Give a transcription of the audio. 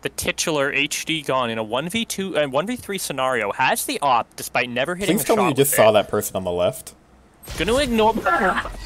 the titular HD gun in a 1v2 and 1v3 scenario has the op despite never hitting Please a tell shot me you just with saw it. that person on the left. Gonna ignore.